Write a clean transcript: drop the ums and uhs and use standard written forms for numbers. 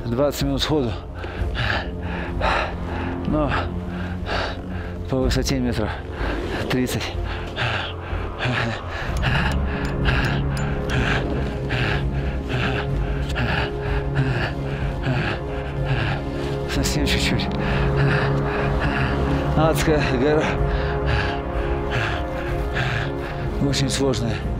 20 минут сходу, но по высоте метров 30. Совсем чуть-чуть. Адская гора. Очень сложная.